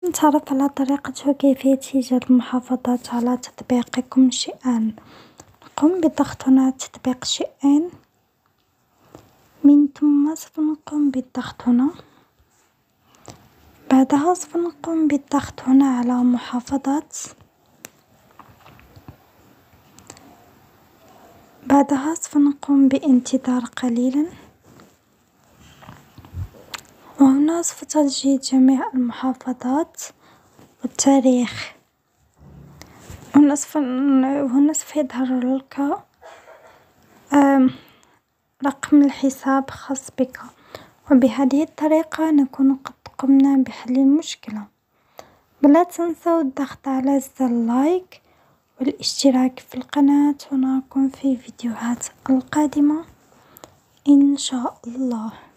نتعرف على طريقة وكيفية إيجاد محافظات على تطبيقكم شيئان. نقوم بالضغط هنا على تطبيق شيئان، من ثم سوف نقوم بالضغط هنا، بعدها سوف نقوم بالضغط هنا على محافظات، بعدها سوف نقوم بانتظار قليلا، وهنا سوف تجد جميع المحافظات والتاريخ. هنا سوف يظهر لك رقم الحساب خاص بك، وبهذه الطريقة نكون قد قمنا بحل المشكلة. ولا تنسوا الضغط على زر اللايك والاشتراك في القناة، ونراكم في فيديوهات القادمة إن شاء الله.